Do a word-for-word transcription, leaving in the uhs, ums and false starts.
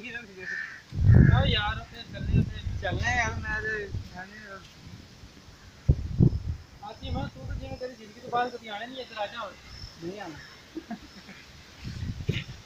यार चलने चलने यार मैं आती मैं तू तो जिम्मे तेरी जिंदगी तो बाहर कभी आने नहीं इधर आ जा नहीं आना